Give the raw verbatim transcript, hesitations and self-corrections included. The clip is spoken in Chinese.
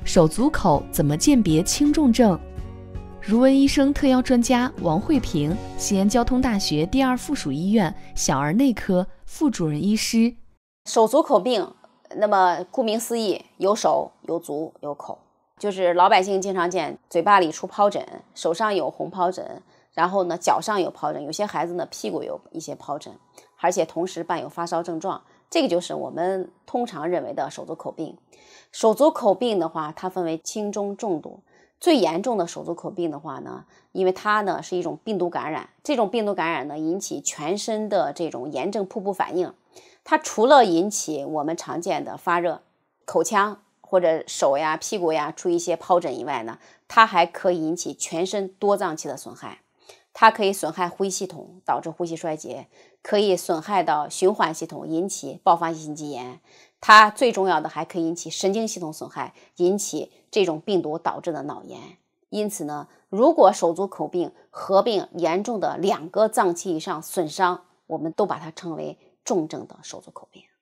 手足口怎么鉴别轻重症？如闻医生特邀专家王慧萍，西安交通大学第二附属医院小儿内科副主任医师。 手足口病，那么顾名思义，有手有足有口，就是老百姓经常见嘴巴里出疱疹，手上有红疱疹，然后呢脚上有疱疹，有些孩子呢屁股有一些疱疹，而且同时伴有发烧症状，这个就是我们通常认为的手足口病。手足口病的话，它分为轻中重度。最严重的手足口病的话呢，因为它呢是一种病毒感染，这种病毒感染呢引起全身的这种炎症瀑布反应，它除了引起我们常见的发热、口腔或者手呀、屁股呀出一些疱疹以外呢，它还可以引起全身多脏器的损害。它可以损害呼吸系统，导致呼吸衰竭，可以损害到循环系统，引起爆发性心肌炎。它最重要的还可以引起神经系统损害，引起这种病毒导致的脑炎。因此呢，如果手足口病合并严重的两个脏器以上损伤，我们都把它称为重症的手足口病。